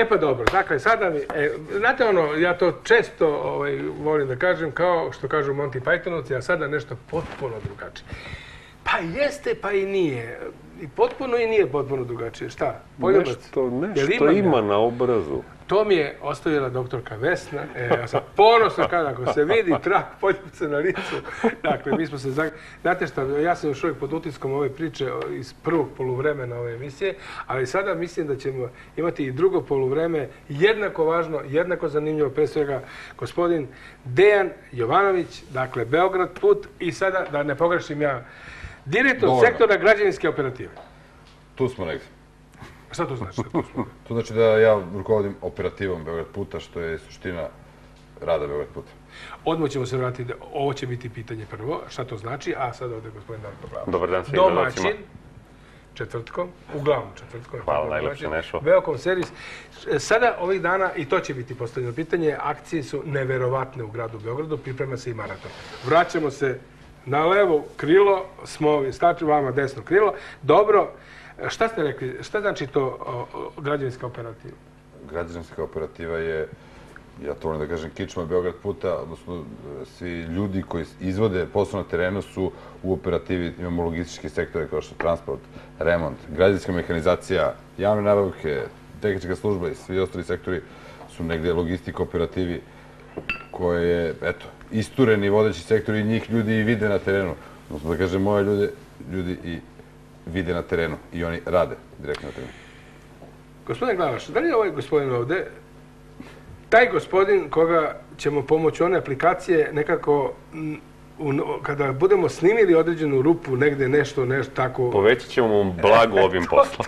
pa dobro, dakle, sada mi, znate ono, ja to često volim da kažem, kao što kažu Monty Pythonovci, a sada nešto potpuno drugačije. Pa jeste, pa i nije. I potpuno i nije potpuno drugačije. Šta? Nešto ima na obrazu. To mi je ostavila doktorka Vesna. Ja sam ponosno kada ako se vidi trag poljupca na licu. Dakle, mi smo se... Znate šta, ja sam još uvijek pod utiskom ove priče iz prvog poluvremena ove emisije, ali sada mislim da ćemo imati i drugo poluvreme jednako važno, jednako zanimljivo, pre svega gospodin Dejan Jovanović, dakle, Beograd put i sada, da ne pogrešim ja, direktor sektora građevinske operative. Tu smo negdje. Šta to znači? To znači da ja rukovodim operativom Beograd puta, što je suština rada Beograd puta. Odmah ćemo se vratiti, ovo će biti pitanje prvo, šta to znači, a sad ovdje gospodin Darko Plavović. Dobar dan svim gledalcima. Domaćin, četvrtkom, uglavnom četvrtkom. Hvala, najlepše Nešo. Beokom servis. Sada, ovih dana, i to će biti postavljeno pitanje, akcije su neverovatne u gradu Beogradu, priprema se i maraton. Vraćamo se na levo krilo, smo stačili vama desno krilo. Dobro, šta ste rekli, šta znači to građevinska operativa? Građevinska operativa je, ja to volim da kažem, kičma Beograd puta, odnosno svi ljudi koji izvode posao na terenu su u operativi, imamo logističke sektore kao što je transport, remont, građevinska mehanizacija, javne nabavke, tehnička služba i svi ostali sektori su negdje logistika operativi koje je, eto, istureni vodeći sektori i njih ljudi i vide na terenu. Odnosno da kažem, moje ljudi i vide na terenu i oni rade direktno na terenu. Gospodin Glavaš, da li je ovaj gospodin ovde, taj gospodin koga ćemo pomoći one aplikacije nekako, kada budemo snimili određenu rupu, negde nešto tako... Povećat ćemo mu blago ovim poslom.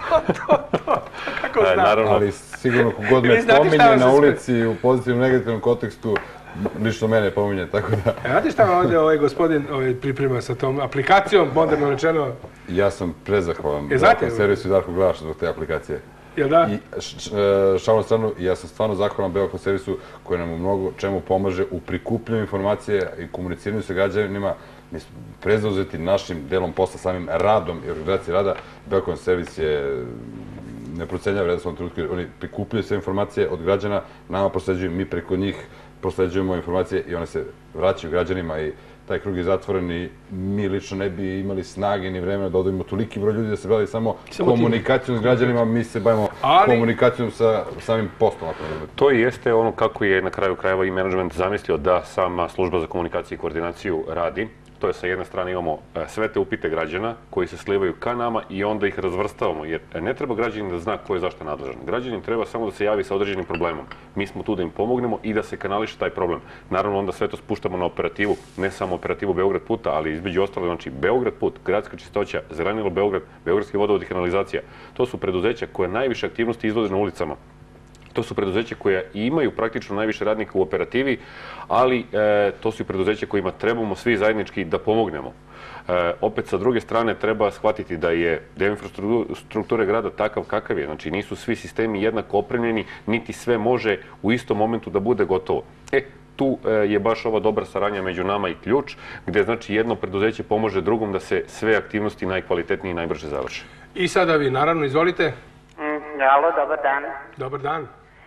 Kako znam? Ali sigurno kogod me pominje na ulici u pozitivnom negativnom kontekstu, lično mene pominje, tako da... Znate šta ovdje ovaj gospodin priprema sa tom aplikacijom, moderno rečeno? Ja sam prezahvalan Beokom servisu i Darku Glavašu zbog te aplikacije. Jel da? I šalno stranu, ja sam stvarno zahvalan Beokom servisu koji nam u mnogo čemu pomaže u prikupljanju informacije i komuniciranju sa građanima. Mi smo prezauzeti našim delom posla, samim radom i organizacije rada. Beokom servis je neprocenljiv vrednost u ovom trenutku. Oni prikupljaju sve informacije od građana, nama prosleđuju, mi preko njih prosleđujemo informacije i one se vraćaju građanima i taj krug je zatvoren i mi lično ne bi imali snage ni vremena da odavimo toliki broj ljudi da se bavi samo komunikacijom s građanima, mi se bavimo komunikacijom sa samim poslom. To i jeste ono kako je na kraju krajeva i menadžment zamislio da sama služba za komunikaciju i koordinaciju radi. To je sa jedne strane imamo sve te upite građana koji se slivaju ka nama i onda ih razvrstavamo, jer ne treba građanin da zna ko je zašto nadležan. Građanin treba samo da se javi sa određenim problemom. Mi smo tu da im pomognemo i da se kanališe taj problem. Naravno, onda sve to spuštamo na operativu, ne samo operativu Beograd puta, ali između ostalo, znači Beograd put, Gradska čistoća, Zelenilo Beograd, Beogradski vodovod i kanalizacija. To su preduzeća koje najviše aktivnosti izvode na ulicama. To su preduzeća koja imaju praktično najviše radnika u operativi, ali to su i preduzeća kojima trebamo svi zajednički da pomognemo. Opet, sa druge strane, treba shvatiti da je deo infrastrukture grada takav kakav je. Znači, nisu svi sistemi jednako opremljeni, niti sve može u istom momentu da bude gotovo. Tu je baš ova dobra saradnja među nama i ključ, gde znači jedno preduzeće pomože drugom da se sve aktivnosti najkvalitetnije i najbrže završe. I sada vi, naravno, izvolite. Alo, dobar dan. Dobar dan.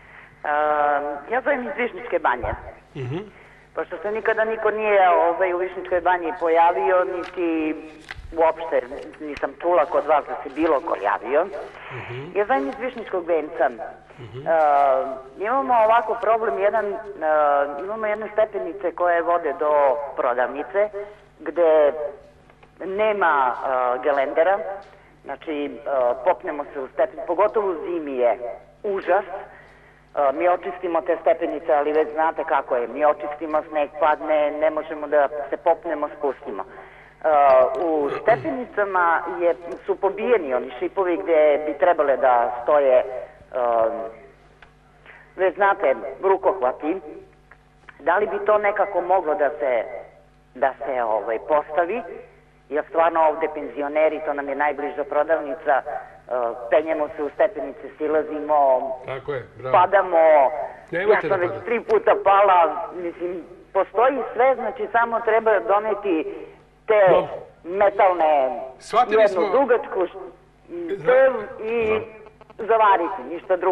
Ja zovem iz Višnjičke banje. Pošto se nikada niko nije u Višnjičkoj banji pojavio, niti uopšte nisam čula kod vas da se bilo ko javio. Ja zovem iz Višnjičkog venca. Imamo ovako problem, imamo jedne stepenice koje vode do prodavnice, gde nema gelendera. Znači, popnemo se u stepenicu, pogotovo zimi je užas. Mi očistimo te stepenice, ali već znate kako je. Mi očistimo, sneg padne, ne možemo da se popnemo, spustimo. U stepenicama su pobijeni oni šipovi gde bi trebale da stoje, već znate, rukohvati. Da li bi to nekako moglo da se postavi? Jer stvarno ovde penzioneri, to nam je najbliža prodavnica, penjemo se u stepenice, silazimo, padamo, ja sam već 3 puta pala, mislim, postoji sve, znači samo treba doneti te metalne, jednu dugačku i zavariti, ništa drugo.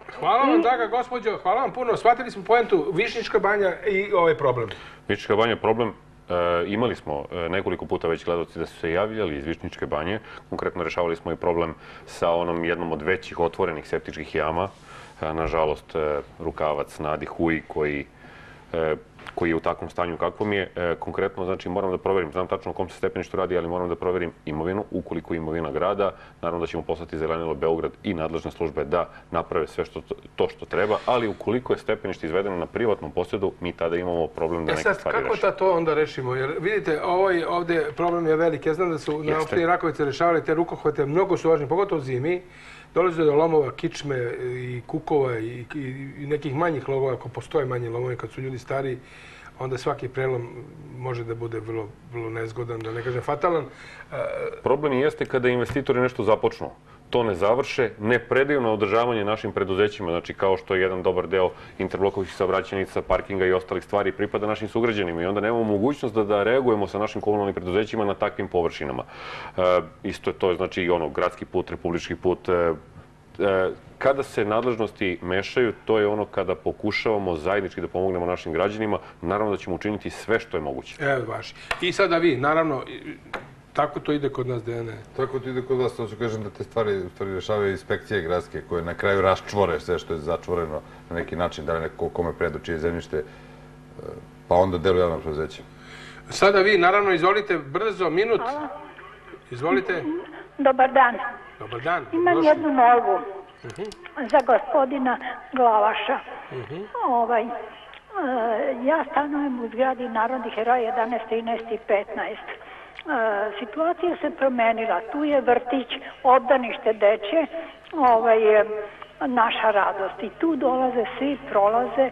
Hvala vam, draga gospođo, hvala vam puno. Shvatili smo poentu Višnjička banja i ovaj problem. Višnjička banja je problem. Imali smo nekoliko puta već gledaoci da su se javljali iz Višnjičke banje. Konkretno rešavali smo i problem sa onom jednom od većih otvorenih septičkih jama. Nažalost, Rukavac, Nadi, Huj, koji je u takvom stanju kakvom je. Konkretno, znači, moram da proverim, znam tačno o kom se stepeništu radi, ali moram da proverim imovinu, ukoliko je imovina grada. Naravno da ćemo poslati Zelenilo Beograd i nadležne službe da naprave sve to što treba, ali ukoliko je stepenište izvedeno na privatnom posjedu, mi tada imamo problem da neke stvari rešimo. Kako to onda rešimo? Jer vidite, ovdje problem je velik. Ja znam da su na opštini Rakovice rešavali te rukohvate, mnogo su važni, pogotovo zimi. Dolaze do lomova, kičme i kukova i nekih manjih lomova, ako postoje manji lomovi kad su ljudi stariji, onda svaki prelom može da bude vrlo nezgodan, da ne kažem fatalan. Problem jeste kada investitori nešto započnu. To ne završe, ne predaju na održavanje našim preduzećima, znači kao što je jedan dobar deo interblokovih saobraćajnica, parkinga i ostalih stvari pripada našim sugrađanima i onda nemamo mogućnost da reagujemo sa našim komunalnim preduzećima na takvim površinama. Isto je to, znači i gradski put, republički put. Kada se nadležnosti mešaju, to je ono kada pokušavamo zajednički da pomognemo našim građanima, naravno da ćemo učiniti sve što je moguće. Evo, baš. I sada vi, naravno, tako to ide kod nas, Dejane? Tako to ide kod vas, to ću kažem da te stvari rešavaju inspekcije gradske koje na kraju raščvore sve što je začvoreno na neki način, da li neko kome predoči je zemljište, pa onda deluje javno preduzeće. Sada vi, naravno, izvolite brzo, minut. Hvala. Izvolite. Dobar dan. Dobar dan. Imam jednu molbu za gospodina Glavaša. Ja stanujem u zgradi Narodnih heroja 11, 13 i 15. Situacija se promenila. Tu je vrtić, obdanište deče, naša radost. I tu dolaze svi, prolaze,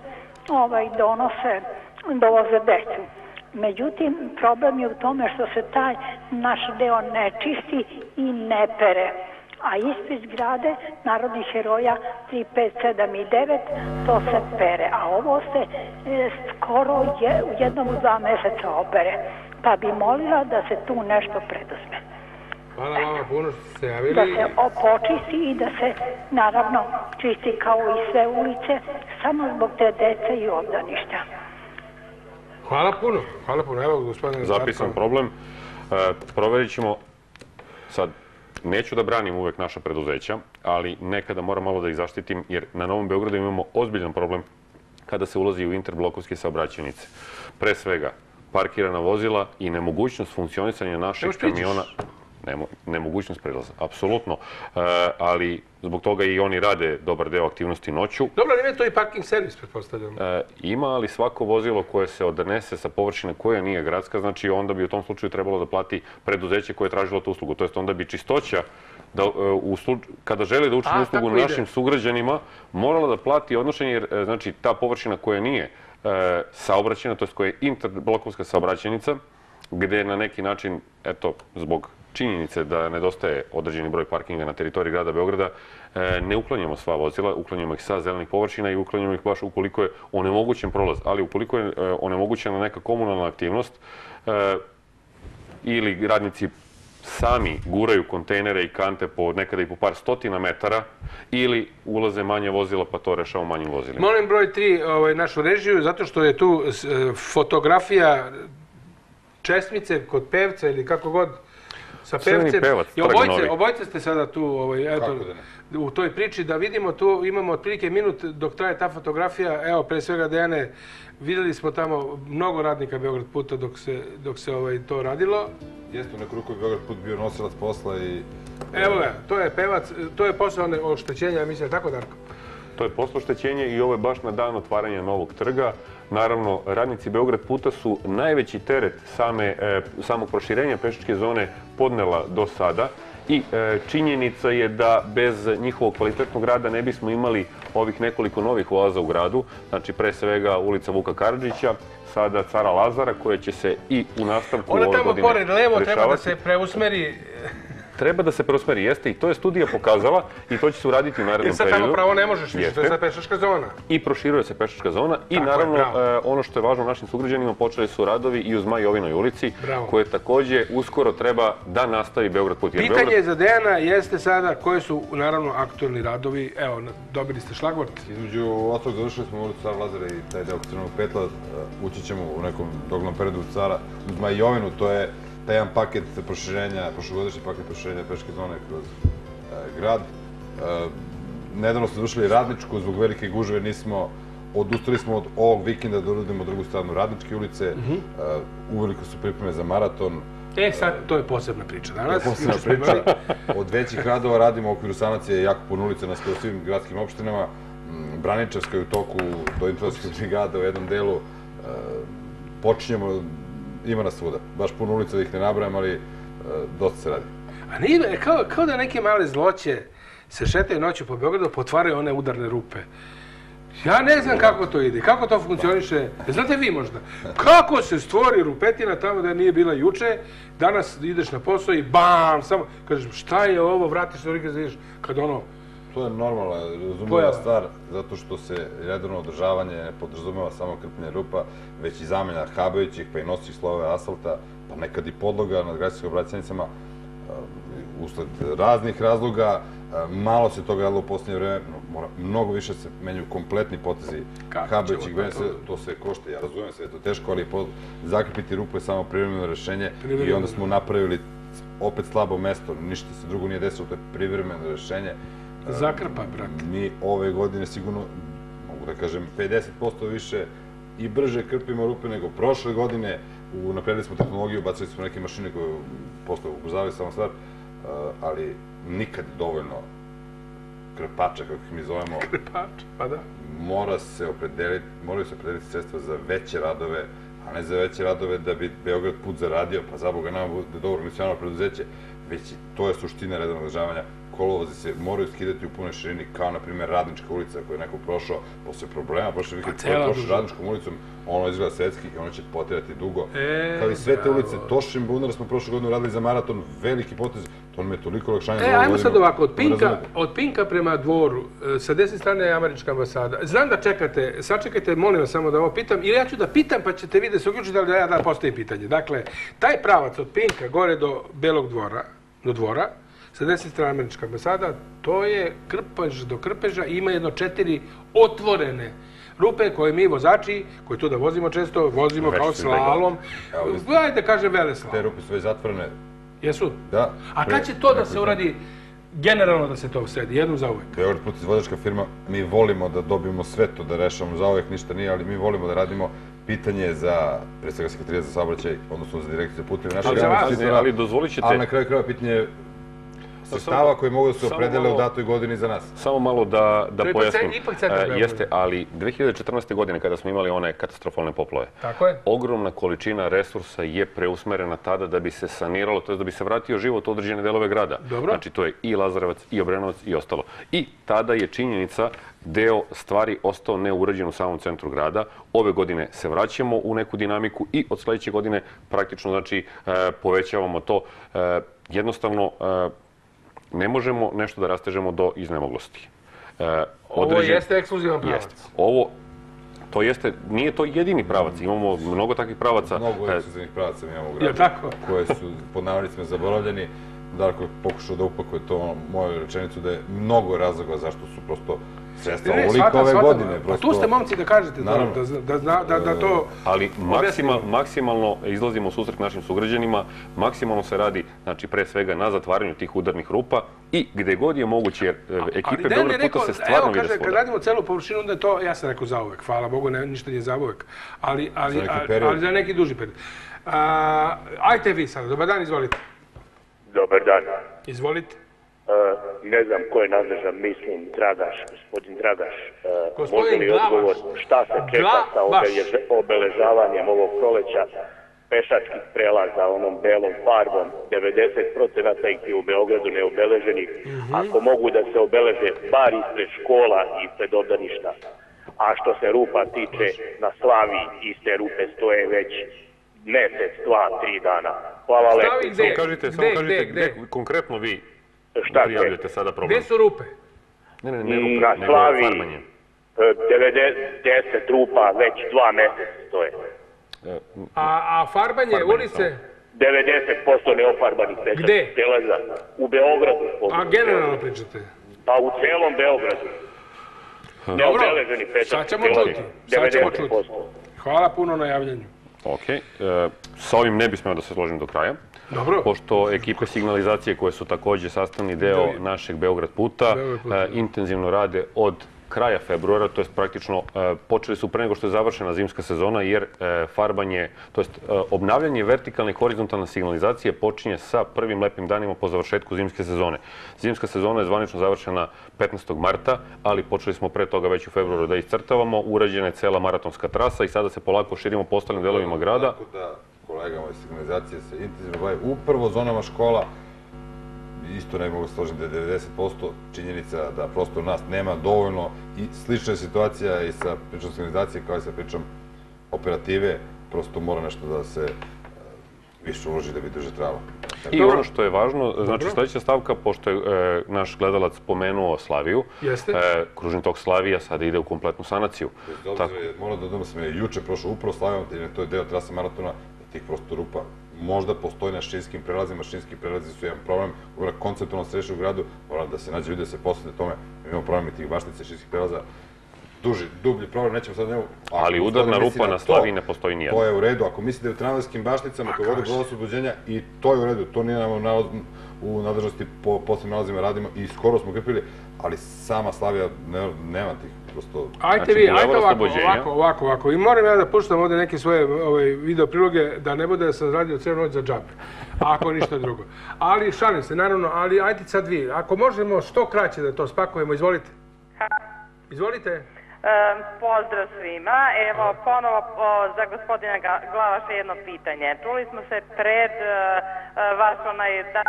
dovoze decu. Međutim, problem je u tome što se taj naš deo ne čisti i ne pere. A ispred zgrade Narodnih heroja 3, 5, 7 i 9 to se pere. A ovo se skoro u jednom 2 meseca opere. Pa bi molila da se tu nešto preduzme. Hvala vama puno što ste se javili. Da se počisti i da se naravno čisti kao i sve ulice samo zbog te dece i obdaništa. Hvala puno. Hvala puno. Evo, gospodine Zlatko. Zapisan problem. Proverit ćemo sad. Neću da branim uvek naša preduzeća, ali nekada moram malo da ih zaštitim, jer na Novom Beogradu imamo ozbiljan problem kada se ulazi u interblokovske saobraćajnice. Pre svega, parkirana vozila i nemogućnost funkcionisanja naših kamiona. Nemogućnost prelaza, apsolutno. Ali zbog toga i oni rade dobar deo aktivnosti noću. Dobro, ali ima to i parking servis, pretpostavljam. Ima, ali svako vozilo koje se odnese sa površine koja nije gradska, znači onda bi u tom slučaju trebalo da plati preduzeće koje je tražilo tu uslugu. To jest onda bi čistoća, kada želi da učini uslugu našim sugrađanima, morala da plati odnošenje, jer znači ta površina koja nije saobraćajna, to jest koja je interblokovska saobraćajnica, gde na neki način, eto, zbog činjenice da nedostaje određeni broj parkinga na teritoriji grada Beograda, ne uklanjamo sva vozila, uklanjamo ih sa zelenih površina i uklanjamo ih baš ukoliko je onemogućen prolaz. Ali ukoliko je onemogućena neka komunalna aktivnost ili radnici sami guraju kontejnere i kante nekada i po par stotina metara ili ulaze manje vozila pa to rešava manjim vozilima. Molim broj 3 našu režiju, zato što je tu fotografija česmice kod pevca ili kako god sa pevcem. I obojce ste sada tu u toj priči, da vidimo tu, imamo otprilike minut dok traje ta fotografija. Evo, pre svega Dejane, videli smo tamo mnogo radnika Beograd puta dok se to radilo. Jeste, u neku ruku je Beograd put bio nosilac posla i... Evo ga, to je pevac, to je posao oštećenja, ja mislim, tako Darko? To je posao oštećenja i ovo je baš na dan otvaranja novog trga. Naravno, radnici Beograd puta su najveći teret samog proširenja pešačke zone podnela do sada i činjenica je da bez njihovog kvalitetnog rada ne bismo imali ovih nekoliko novih ulaza u gradu. Znači, pre svega ulica Vuka Karadžića, sada Cara Lazara, koja će se i u nastavku ove godine rešavati. Ona tamo pored levo treba da se preusmeri. treba da se preusmeri. Jeste, i to je studija pokazala i to će se uraditi u narednom Jer sad periodu. tamo pravo ne možeš više, to je sad pešačka zona. I proširuje se pešačka zona i naravno ono što je važno našim sugrađanima, počeli su radovi i u Zmajovinoj ulici, koje takođe uskoro treba da nastavi Beograd put. Pitanje za Dejana jeste sada koji su naravno aktuelni radovi. Evo, dobili ste šlagvort. Između ostalog završili smo ulicu Cara Lazara i taj deo Crvenog petla. Ući ćemo u nekom doglednom periodu u Zmajovinu, to je taj jedan paket proširenja, prošlogodišnji paket proširenja peške zone kroz grad. Nedavno smo završili Radničku, zbog velike gužve odustali smo od ovog vikenda da uradimo drugu stranu Radničke ulice. Uveliko su pripreme za maraton. Sad, to je posebna priča danas. Posebna priča. Od većih radova radimo u okviru sanacije jako puno ulica na skoro svim gradskim opštinama. Braničevska je u toku, do Infantilskih brigada u jednom delu. Počinjemo, ima nas svuda. Baš puno ulica da ih ne nabrajam, ali dosta se radi. A nije, kao da neke male zloće se šetaju noću po Beogradu, potvaraju one udarne rupe. Ja ne znam kako to ide, kako to funkcioniše. Znate vi možda? Kako se stvori rupetina tamo da nije bila juče, danas ideš na posao i bam, samo kažeš šta je ovo, vratiš se orike, ideš kad ono... To je normalna, razumljiva stvar, zato što se redovno održavanje ne podrazumeva samo krpljenje rupa, već i zamjena habajućih pa i nosećih slojeva asfalta, pa nekad i podloga na gradskim obraćenicama. Usled raznih razloga, malo se toga radilo u posljednje vreme, mnogo više se menjaju kompletni potezi habajućih, to sve košta, ja razumijem sve, to je teško, ali zakrpiti rupu je samo privremeno rešenje i onda smo napravili opet slabo mesto, ništa se drugo nije desilo, to je privremeno rešenje. Zakrpa, brate. Mi ove godine sigurno, mogu da kažem, 50% više i brže krpimo rupe nego prošle godine. Napredili smo tehnologiju, bacili smo neke mašine koje posle ubrzavaju samo stvar, ali nikad dovoljno krpača, kako ih mi zovemo. Krpača, pa da. Moraju se opredeliti sredstva za veće radove, a ne za veće radove da bi Beograd put zaradio, pa za Boga nama bude dobro organizovano preduzeće, već to je suština redovnog održavanja. Kolovozi se moraju skidati u punoj širini, kao na primjer Radnička ulica koju je neko prošao posle problema, prošle vikend koji je prošao Radničkom ulicom, ono izgleda svetski i ono će potirati dugo. Kao i sve te ulice, Tošin Bunar smo prošle godine uradili za maraton, veliki potez, to nam je toliko olakšanje za ovu godinu. Ajmo sad ovako, od Pinka prema Dvoru, sa desne strane je Američka ambasada. Znam da čekate, sačekajte, molim vas samo da ovo pitam, ili ja ću da pitam pa ćete vi da se uključite, ali da ja da postavim pitanje. Dakle, taj pravac od Pinka gore do Belog Dvora, sa desne strane Američka ambasada, to je krpež do krpeža i ima jedno 4 otvorene rupe koje mi vozači, koji tu da vozimo često, vozimo kao slalom. Gledajte, kažem, vele slalom. Te rupe su već zatvorene. Jesu? Da. A kad će to da se uradi, generalno da se to sredi, jednom za uvek? Beograd put izvođačka firma, mi volimo da dobijemo sve to, da rešavamo za uvek, ništa nije, ali mi volimo da radimo pitanje za, pre svega Sekretarijat za saobraćaj, odnosno za direkciju za puteve. Ali dozvolit ćete... Ali na kraju krajeva pitanje sredstava koje mogu da se opredele u datoj godini za nas. Samo malo da pojasnim. Jeste, ali 2014. godine kada smo imali one katastrofalne poplave, ogromna količina resursa je preusmerena tada da bi se saniralo, to je da bi se vratio život u određene delove grada. Znači to je i Lazarevac, i Obrenovac, i ostalo. I tada je činjenica deo stvari ostao neurađen u samom centru grada. Ove godine se vraćamo u neku dinamiku i od sledeće godine praktično znači povećavamo to. Jednostavno ne možemo nešto da rastežemo do iznemoglosti. Ovo jeste ekskluzivan pravac. To jeste, nije to jedini pravac, imamo mnogo takvih pravaca. Mnogo ekskluzivnih pravaca mi imamo u gradu, koje su pod navodnicima zaboravljeni. Darko je pokušao da upakuje to moju rečenicu da je mnogo razloga zašto su prosto sredstva ovoliko ove godine. Pa tu ste momci da kažete da to... Ali maksimalno izlazimo u susret našim sugrađanima, maksimalno se radi, znači pre svega na zatvaranju tih udarnih rupa i gde god je moguće, jer ekipe Beograd puta se stvarno vide svuda. Kad radimo celu površinu, onda je to, ja sam rekao zauvek, hvala Bogu, ništa nije zauvek, ali za neki duži period. Ajte vi sad, dobar dan, izvolite. Dobar dan. Izvolite. Ne znam ko je nadležan, mislim Dragaš, gospodin Dragaš. Može li odgovor šta se čeka sa obeležavanjem ovog proleća pešačkih prelaza onom belom farbom? 90% ih je u Beogradu neobeleženih. Ako mogu da se obeleže bar ispred škola i ispred obdaništa. A što se rupa tiče, na Slavi iste rupe stoje već mesec, 2, 3 dana. Hvala lepo. Samo kažite gde konkretno vi prijavljate sada problem. Gde su rupe? Ne rupe, na nego Slavi, farbanje. 90 rupa, već 2 meseca stoje. A farbanje ulice? 90% neofarbanih pešačkih prelaza. U Beogradu. A generalno pričate? Pa u celom Beogradu. Neobeleženi pešački prelazi. 90%. Hvala puno na javljanju. Ok, sa ovim ne bih smeo da se složim do kraja. Dobro. Pošto ekipe signalizacije koje su takođe sastavni deo našeg Beograd puta intenzivno rade od kraja februara, to je praktično počeli su pre nego što je završena zimska sezona, jer farbanje, to je obnavljanje vertikalne i horizontalne signalizacije počinje sa prvim lepim danima po završetku zimske sezone. Zimska sezona je zvanično završena 15. marta, ali počeli smo pre toga već u februaru da iscrtavamo, urađena je cela maratonska trasa i sada se polako širimo po ostalim delovima grada. Tako da kolega moje signalizacije se intenzivno bavi upravo zonama škola. Isto ne mogu složiti da je 90% činjenica da prosto nas nema dovoljno i slična je situacija i sa pričom signalizacije kao i sa pričom operative, prosto mora nešto da se više uloži da bi drže trava. I ono što je važno, znači sledeća stavka, pošto je naš gledalac pomenuo Slaviju, kružni tok Slavija sada ide u kompletnu sanaciju. Moram da dodam da sam je juče prošao upravo Slavijom, jer to je deo trase maratona, da tih prosto rupa možda postoji na šinskim prelazima. Šinski prelazi su jedan problem, konceptualno sreće u gradu, moram da se nađe ljudi da se posvete tome, imamo problem i tih baštica i šinskih prelaza. Dublji problem, nećemo sad njemu... Ali udarna rupa na Slaviji ne postoji nijedna. To je u redu, ako mislite u tramvajskim bašticama koji vode do oslobođenja, i to je u redu, to nije nam u nadležnosti po posebnim nalazima radimo i skoro smo krpili, ali sama Slavija nema tih prosto... Ajte vi, ajte ovako. I moram ja da puštam ovde neke svoje video priloge, da ne bude da sam radio celu noć za džabe, ako ništa drugo. Ali šalim se, naravno, ali ajte sad vi, ako možemo što kraće da to spakujemo, izvolite. Izvolite. Pozdrav svima. Evo, ponovo za gospodina Glavaša jedno pitanje. Čuli smo se pred vaš onaj dan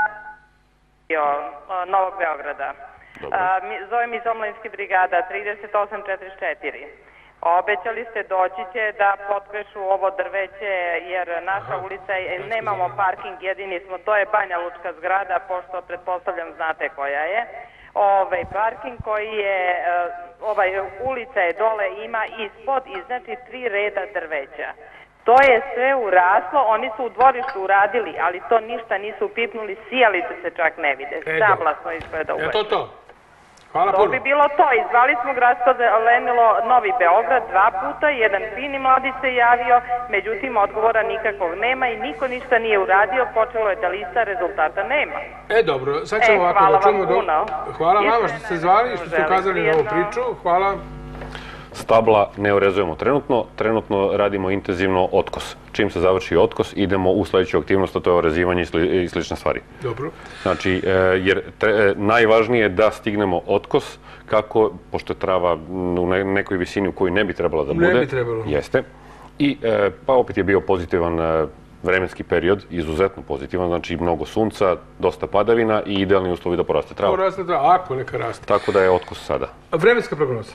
Novog Beograda. Zovem iz Omladinske brigada 3844. Obećali ste doći će da potkrešu ovo drveće, jer naša ulica, nemamo parking, jedini smo, to je Banja Lučka zgrada, pošto pretpostavljam znate koja je. Parking koji je, ulica je dole, ima ispod i znači 3 reda drveća. To je sve uraslo, oni su u dvorištu uradili, ali to ništa nisu pipnuli, sijalice se čak ne vide, sablasno izgleda uvek. Je to? Hvala puno. To bi bilo to, izvali smo gradsko zelenilo Novi Beograd 2 puta, jedan fini mladić se javio, međutim odgovora nikakvog nema i niko ništa nije uradio, počelo je da lista, rezultata nema. Dobro, sad ćemo ovako da čujemo... Hvala vama što ste zvali i što ste ukazali na ovu priču, hvala. Stabla ne orezujemo trenutno radimo intenzivno otkos. Čim se završi otkos, idemo u sledeću aktivnost, a to je orezivanje i slične stvari. Dobro. Znači, jer najvažnije je da stignemo otkos, kako, pošto je trava u nekoj visini u kojoj ne bi trebala da bude. Ne bi trebalo. Jeste. I pa opet je bio pozitivan vremenski period, izuzetno pozitivan, znači mnogo sunca, dosta padavina i idealni uslovi da poraste trava. Poraste trava, ako neka raste. Tako da je otkos sada. Vremenska prognoza.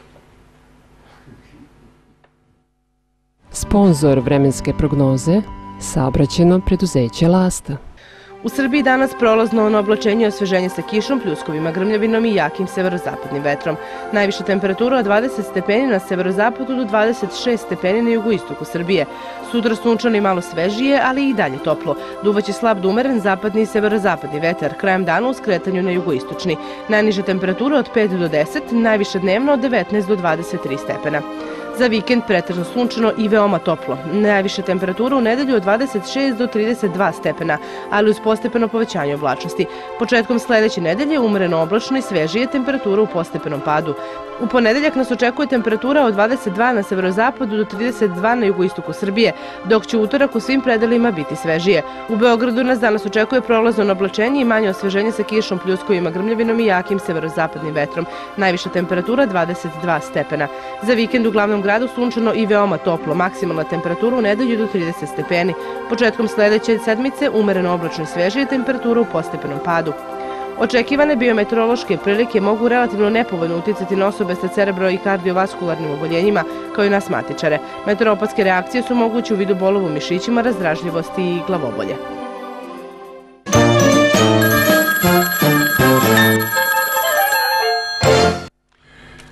Sponzor vremenske prognoze, saobraćajno preduzeće Lasta. U Srbiji danas prolazno oblačenje i osveženje sa kišom, pljuskovima, grmljavinom i jakim severozapadnim vetrom. Najviša temperatura od 20 stepeni na severozapadu do 26 stepeni na jugoistoku Srbije. Sutra sunčano i malo svežije, ali i dalje toplo. Duvaće slab do umeren zapadni i severozapadni vetar, krajem dana u skretanju na jugoistočni. Najniža temperatura od 5 do 10, najviše dnevno od 19 do 23 stepena. Za vikend pretežno sunčano i veoma toplo. Najviša temperatura u nedelju od 26 do 32 stepena, ali uz postepeno povećanje oblačnosti. Početkom sledeće nedelje umereno oblačno i svežije, temperatura u postepenom padu. U ponedeljak nas očekuje temperatura od 22 na severozapadu do 32 na jugoistoku Srbije, dok će utorak u svim predelima biti svežije. U Beogradu nas danas očekuje prolazno oblačenje i manje osveženje sa kišom, pljuskovima, grmljavinom i jakim severozapadnim vetrom. Najviša temperatura 22 stepena. Za vikend u glavnom gradu sunčano i veoma toplo, maksimalna temperatura u nedelju do 30 stepeni. Početkom sledeće sedmice umereno oblačno i svežije, temperatura u postepenom padu. Očekivane biometeorološke prilike mogu relativno nepovoljno uticati na osobe sa cerebro- i kardiovaskularnim oboljenjima, kao i na asmatičare. Meteoropatske reakcije su moguće u vidu bolova u mišićima, razdražljivosti i glavobolje.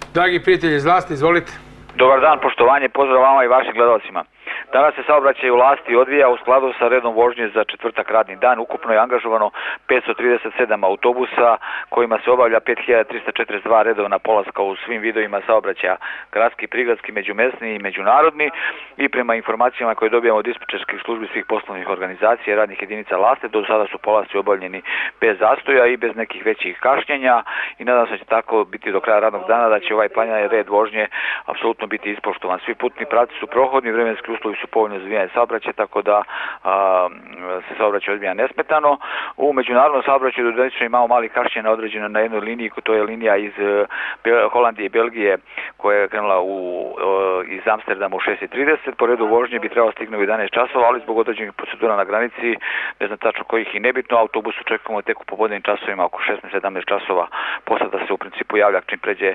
Dragi prijatelji iz Lasti, izvolite. Dobar dan, poštovanje, pozdrav vama i vašim gledalcima. Danas se saobraćaj u Lasti odvija u skladu sa redom vožnje za četvrtak radni dan. Ukupno je angažovano 537 autobusa kojima se obavlja 5342 redovna polaska u svim vidovima saobraćaja, gradski, prigradski, međumesni i međunarodni. I prema informacijama koje dobijamo od dispečerskih službi svih poslovnih organizacija i radnih jedinica Laste, do sada su polasci obavljeni bez zastoja i bez nekih većih kašnjenja i nadam se da će tako biti do kraja radnog dana, da će ovaj planirani red vožnje apsolutno biti ispoštovan. Svi putni pravci su prohodni, vremenski uslovi su povoljno za odvijanje saobraćaja, tako da se saobraćaj odvija nesmetano. U međunarodnom saobraćaju dodanično imamo mali kašnjenja određena na jednoj liniji, to je linija iz Holandije i Belgije koja je krenula iz Amsterdama u 6:30. Po redu vožnje bi trebalo stigne u 11 časova, ali zbog određenih procedura na granici, ne znam tačno kojih i nebitno, autobus očekujemo tek u popodnevnim časovima oko 16-17 časova. Posada se u principu javlja čim pređe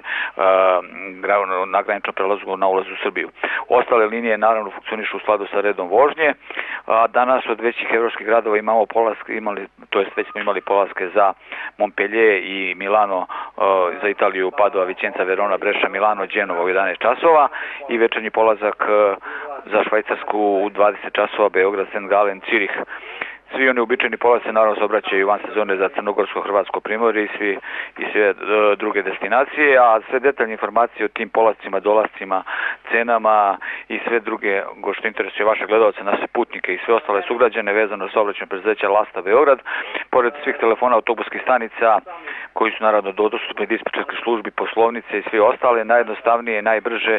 na graničnom prelazu na ulazu u Srbiju. Ostale linije naravno funkcionišu u skladu sa redom vožnje. Danas od većih evropskih gradova imamo polaske, već smo imali polaske za Montpellier i Milano, za Italiju, Padova, Vicenza, Verona, Breša, Milano, Đenovo u 11 časova i večernji polazak za Švajcarsku u 20 časova, Beograd, St. Gallen, Cirih. Svi oni uobičajeni polasci naravno se obraćaju van sezone za Crnogorsko, Hrvatsko primorje i sve druge destinacije, a sve detaljne informacije o tim polascima, dolascima, cenama i sve druge što interesuje vaše gledalce, naše putnike i sve ostale sugrađane vezano sa saobraćajnim preduzeća Lasta Beograd, pored svih telefona autobuskih stanica koji su naravno dostupni dispečerskih službi, poslovnice i sve ostale, najjednostavnije, najbrže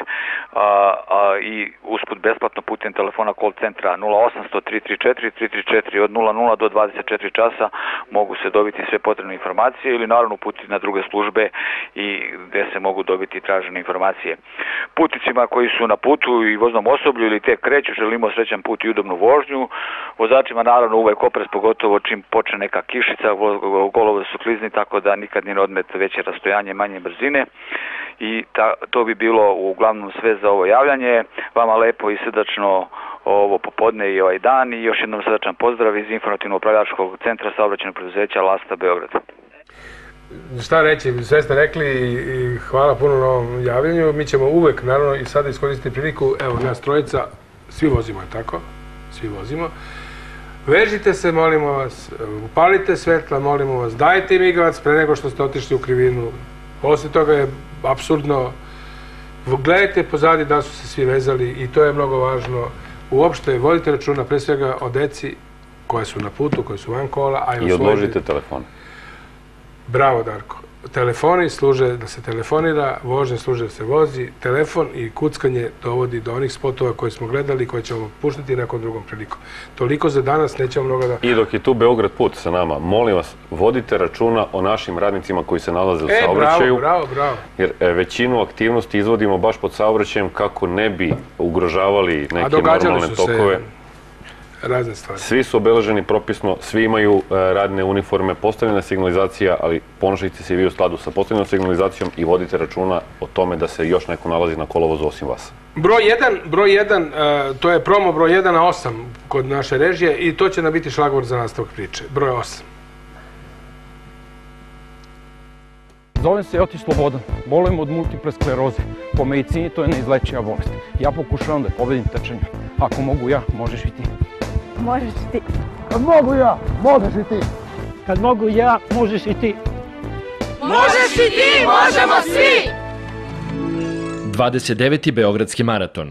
i usput besplatno putem telefona call centra 0800 334 334 od 00 do 24 časa mogu se dobiti sve potrebne informacije ili naravno putiti na druge službe i gde se mogu dobiti tražene informacije. Putnicima koji su na putu i voznom osoblju ili tek kreću, želimo srećan put i udobnu vožnju. Vozačima naravno uvek oprez, pogotovo čim počne neka kišica, golovi su klizni, tako da nikad nije odmet veće rastojanje, manje brzine. I to bi bilo uglavnom sve za ovo javljanje. Vama lepo i srdačno ovo popodne i ovaj dan i još jednom srdačan pozdrav iz informativno-upravljačkog centra saobraćajnog preduzeća Lasta Beograd. Šta reći, sve ste rekli i hvala puno na ovom javljanju. Mi ćemo uvek, naravno, i sada iskoristiti priliku, evo nas trojica, svi vozimo, je tako? Svi vozimo. Vežite se, molimo vas, upalite svetla, molimo vas, dajte migavac pre nego što ste otišli u krivinu. Posle toga je apsurdno. Gledajte pozadi da su se svi vezali i to je mnogo važno. Uopšte, vodite računa pre svega o deci koje su na putu, koje su van kola. I odložite telefon. Bravo, Darko. Telefoni služe da se telefonira, vožnje služe da se vozi. Telefon i kuckanje dovodi do onih spotova koje smo gledali i koje ćemo puštati nakon drugom priliku. Toliko za danas, nećemo mnogo da... I dok je tu Beograd put sa nama, molim vas, vodite računa o našim radnicima koji se nalaze u saobraćaju. Bravo. Jer većinu aktivnosti izvodimo baš pod saobraćajem kako ne bi ugrožavali neke normalne tokove. Razne stvari. Svi su obeleženi propisno, svi imaju radne uniforme, postavljena signalizacija, ali ponašajte se i vi u skladu sa postavljenom signalizacijom i vodite računa o tome da se još neko nalazi na kolovozu osim vas. Broj 1, to je promo broj 1 na 8 kod naše režije i to će nam biti šlagvor za nastavak priče. Broj 8. Zovem se Joti Slobodan, bolujem od multiple skleroze. Po medicini to je neizlečiva bolest. Ja pokušavam da pobedim trčanje. Ako mogu ja, možeš i ti. Možeš i ti. Kad mogu ja, možeš i ti. Kad mogu ja, možeš i ti. Možeš i ti, možemo svi! 29. Beogradski maraton.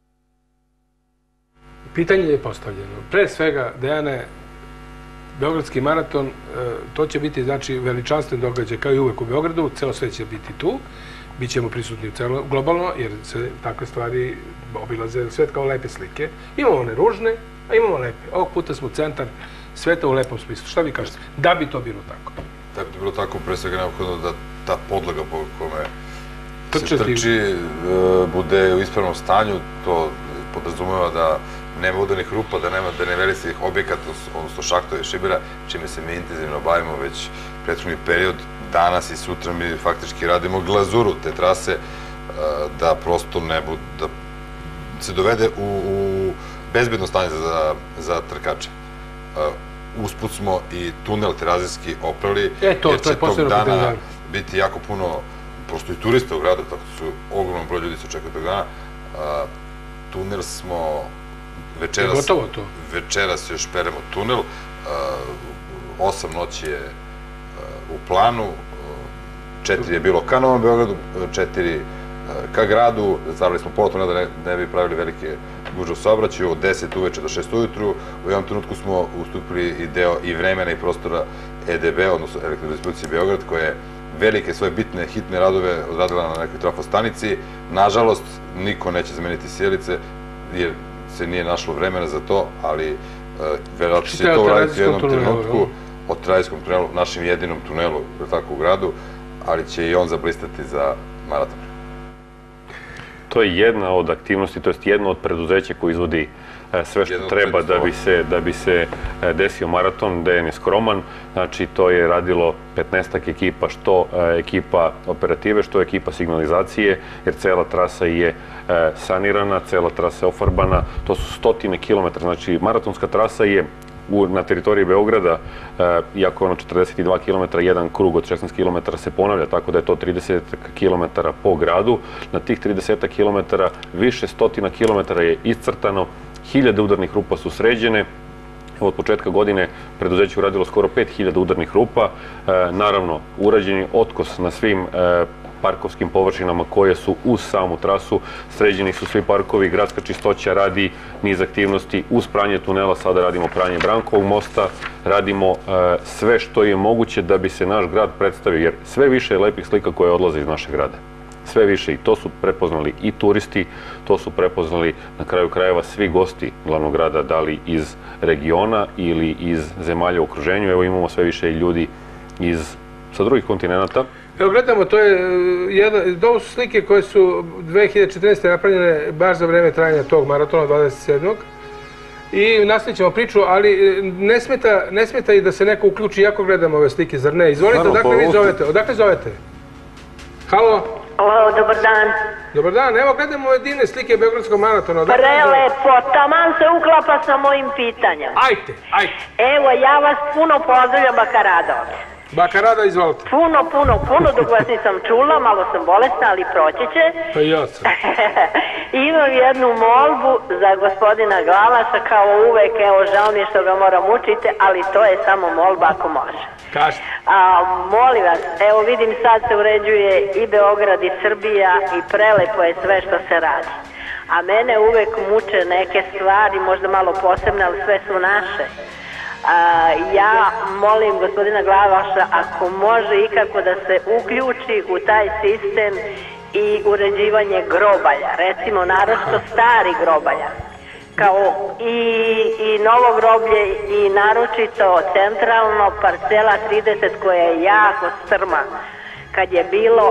Pitanje je postavljeno. Pre svega, Dejane, Beogradski maraton, to će biti znači veličanstven događaj kao i uvek u Beogradu, ceo svet će biti tu, bit ćemo prisutni globalno jer se takve stvari obilaze svet kao lepe slike. Imamo one ružne, a imamo lepe. Ovog puta smo centar sveta u lepom smislu. Šta vi kažete? Da bi to bilo tako? Da bi to bilo tako, pre svega neophodno da ta podloga po kome se trči bude u ispravnom stanju, to podrazumeva da nema udarnih rupa, da nema nevelisih objekata, odnosno šahtova i šibera, čime se mi intenzivno bavimo već prethodni period. Danas i sutra mi faktički radimo glazuru te trase, da prosto ne bude, da se dovede u bezbedno stanje za trkače. Usput smo i tunel terazijski oprali, jer će tog dana biti jako puno prosto i turista u gradu, tako su ogromno broj ljudi se očekuje tog dana. Tunel smo večeras još peremo tunel, 8 noći je u planu, 4 je bilo ka Novom Beogradu, 4 ka gradu, zatvarali smo pola tunela da ne bi pravili velike gužve u saobraćaju, od 10 uveče do 6 ujutru. U jednom trenutku smo ustupili i deo i vremena i prostora EDB, odnosno Elektrodistribucije Beograd, koja je velike svoje bitne, hitne radove odradila na nekoj trafostanici. Nažalost, niko neće zameniti sjelice, jer se nije našlo vremena za to, ali verovatno će to uraditi u jednom trenutku, o Terazijskom tunelu, našem jedinom tunelu u gradu, ali će i on zablistati za maraton. To je jedna od aktivnosti, to je jedno od preduzeća koji izvodi sve što treba da bi se desio maraton. Dejan je skroman, znači to je radilo 15-ak ekipa, što ekipa operative, što ekipa signalizacije, jer cela trasa je sanirana, cela trasa je ofarbana, to su 100 kilometara, znači maratonska trasa je na teritoriji Beograda, iako je ono 42 km, jedan krug od 16 km se ponavlja, tako da je to 30 km po gradu. Na tih 30 km više stotina kilometara je iscrtano, 1000 udarnih rupa su sređene. Od početka godine preduzeće uradilo skoro 5000 udarnih rupa. Naravno, urađen je otkos na svim parkovskim površinama koje su uz samu trasu, sređeni su svi parkovi, gradska čistoća radi niz aktivnosti, uz pranje tunela sada radimo pranje Brankovog mosta, radimo sve što je moguće da bi se naš grad predstavio, jer sve više je lepih slika koje odlaze iz našeg grada. Sve više, i to su prepoznali i turisti, to su prepoznali na kraju krajeva svi gosti glavnog grada, da li iz regiona ili iz zemalja u okruženju. Evo imamo sve više i ljudi sa drugih kontinenta. Evo gledamo, to su slike koje su 2014. napravljene baš za vreme trajanja tog maratona 27. I nastavit ćemo priču, ali ne smeta i da se neko uključi iako gledamo ove slike, zar ne? Izvolite, odakle vi zovete? Odakle zovete? Halo? Halo, dobar dan. Dobar dan, evo gledamo ove divne slike Beogradskog maratona. Prelepo, taman se uklapa sa mojim pitanjem. Ajte. Evo, ja vas puno pozdravljam, Bakarada. Bakarada, izvolite. Puno, dok vas nisam čula, malo sam bolesna, ali proći će. Pa i ja sam. Imam jednu molbu za gospodina Glavaša, kao uvek, evo, žao mi je što ga moram učiti, ali to je samo molba ako može. Kažete. Molim vas, evo vidim sad se uređuje i Beograd i Srbija i prelepo je sve što se radi. A mene uvek muče neke stvari, možda malo posebne, ali sve su naše. Ja molim gospodina Glavaša ako može ikako da se uključi u taj sistem i uređivanje grobalja, recimo naročito stari grobalja, kao i novo groblje i naročito centralno parcela 30 koja je jako strma. Kad je bilo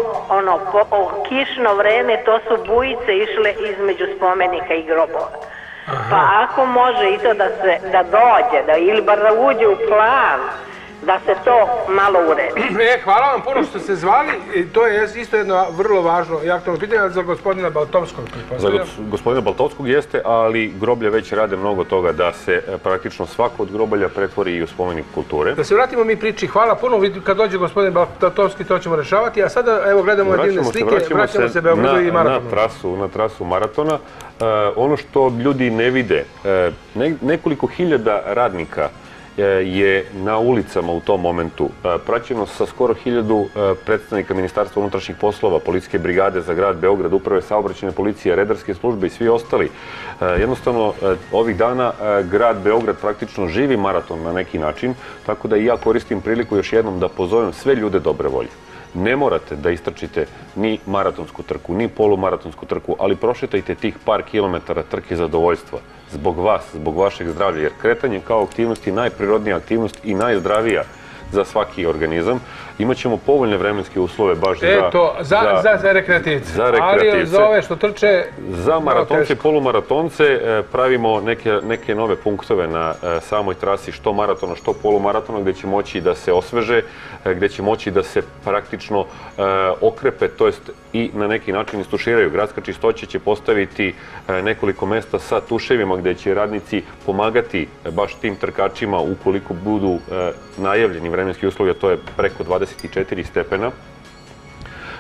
kišno vreme, to su bujice išle između spomenika i grobova. Pa ako može i to da dođe, ili bar da uđe u plan, da se to malo uredi. Hvala vam puno što ste zvali. To je isto jedno vrlo važno i aktualno pitanje za gospodina Baltovskog. Za gospodina Baltovskog jeste, ali groblje već rade mnogo toga da se praktično svako od grobalja pretvori i u spomenik kulture. Da se vratimo mi priči. Hvala puno. Kad dođe gospodin Baltovski to ćemo rešavati. A sada evo gledamo divne slike. Vraćamo se Beogradu i maratonu. Na trasu maratona. Ono što ljudi ne vide, nekoliko hiljada radnika je na ulicama u tom momentu, praćeno sa skoro 1000 predstavnika Ministarstva unutrašnjih poslova, policijske brigade za grad Beograd, uprave saobraćajne policije, redarske službe i svi ostali. Jednostavno, ovih dana grad Beograd praktično živi maraton na neki način, tako da i ja koristim priliku još jednom da pozovem sve ljude dobre volje. Ne morate da istrčite ni maratonsku trku, ni polumaratonsku trku, ali prošetajte tih par kilometara trke zadovoljstva. Zbog vas, zbog vašeg zdravlja, jer kretanje kao aktivnost je najprirodnija aktivnost i najzdravija za svaki organizam. Imaćemo povoljne vremenske uslove baš za rekreativce. Ali za ove što trče... Za maratonce i polumaratonce pravimo neke nove punktove na samoj trasi, što maratona, što polumaratona, gde će moći da se osveže, gde će moći da se praktično okrepe, to jest i na neki način istuširaju. Gradska čistoća će postaviti nekoliko mesta sa tuševima gde će radnici pomagati baš tim trkačima ukoliko budu najavljeni vremenski uslovi, a to je preko 24 stepena.